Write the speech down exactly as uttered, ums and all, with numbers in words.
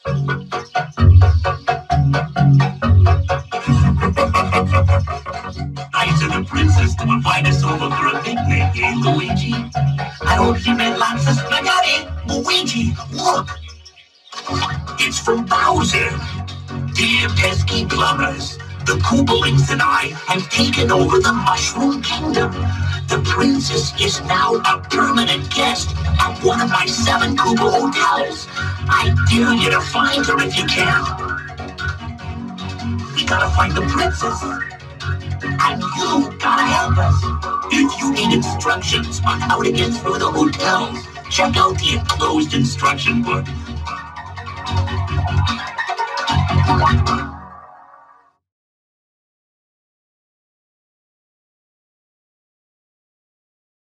I said the princess to invite us over for a picnic, eh, Luigi? I hope she made lots of spaghetti. Luigi, look! It's from Bowser. Dear pesky plumbers, the Koopalings and I have taken over the Mushroom Kingdom. The princess is now a permanent guest at one of my seven Koopa hotels. I dare you to find her if you can. We gotta find the princess. And you gotta help us. If you need instructions on how to get through the hotels, check out the enclosed instruction book.